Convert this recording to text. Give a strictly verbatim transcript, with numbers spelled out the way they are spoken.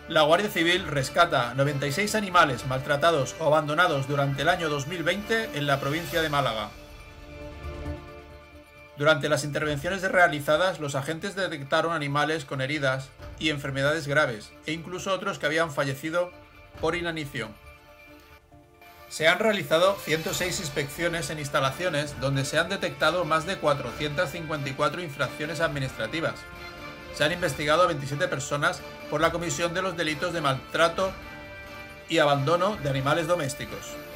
La Guardia Civil rescata noventa y seis animales maltratados o abandonados durante el año dos mil veinte en la provincia de Málaga. Durante las intervenciones realizadas, los agentes detectaron animales con heridas y enfermedades graves, e incluso otros que habían fallecido por inanición. Se han realizado ciento seis inspecciones en instalaciones donde se han detectado más de cuatrocientas cincuenta y cuatro infracciones administrativas. Se han investigado a veintisiete personas por la comisión de los delitos de maltrato y abandono de animales domésticos.